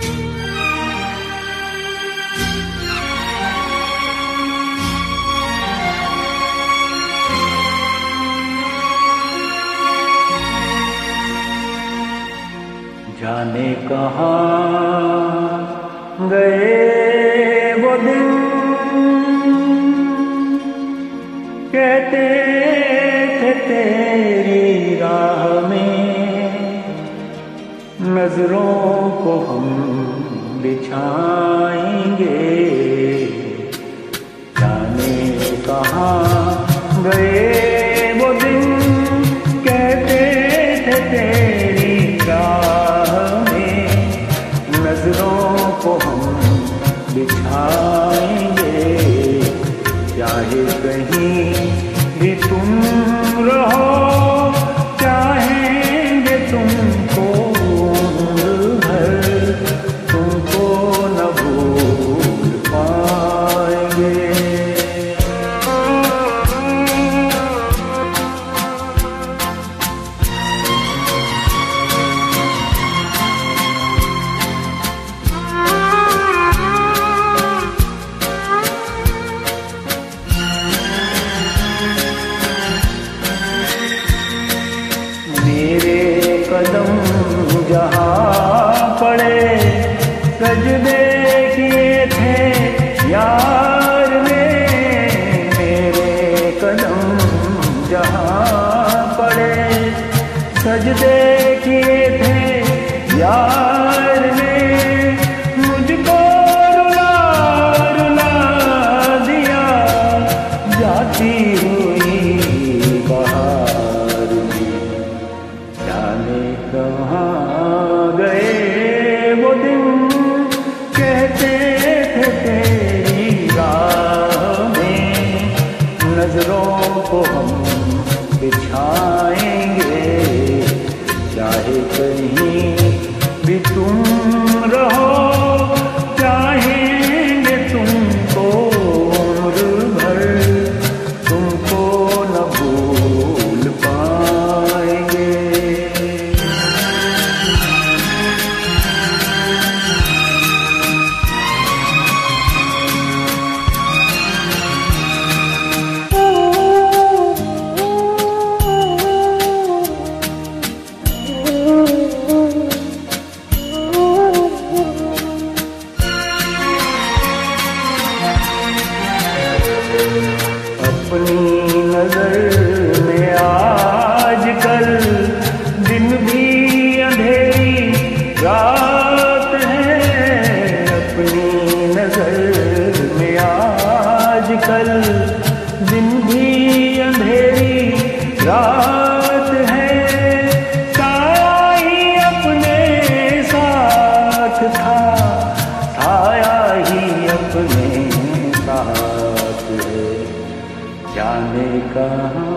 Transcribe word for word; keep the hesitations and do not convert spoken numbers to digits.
जाने कहाँ गए वो दिन, कहते थे तेरी राह में नजरों को हम बिछाएंगे। जाने कहाँ गए वो दिन, कहते थे तेरी राह में नजरों को हम बिछाएंगे। चाहे कहीं भी तुम रहो, चाहेंगे तुमको उम्र भर, तुमको न भूल पाएंगे। मेरे कदम जहाँ पड़े, सजदे किए थे यार ने। मेरे कदम जहाँ पड़े, सजदे किए थे यार ने। मुझको रुला रुला दिया जाती हुई बहार में। जाने कहाँ गए वो दिन, कहते थे तेरी राह में नजरों को हम बिछाएंगे। चाहे कहीं भी तुम रहो, चाहेंगे तुमको उम्र भर, तुमको न भूल पाएंगे। अपनी नजर में आजकल दिन भी अंधेरी रात है। अपनी नजर में आजकल दिन भी अंधेरी रात है। साया ही अपने साथ था, साया ही अपने साथ है। जाने कहाँ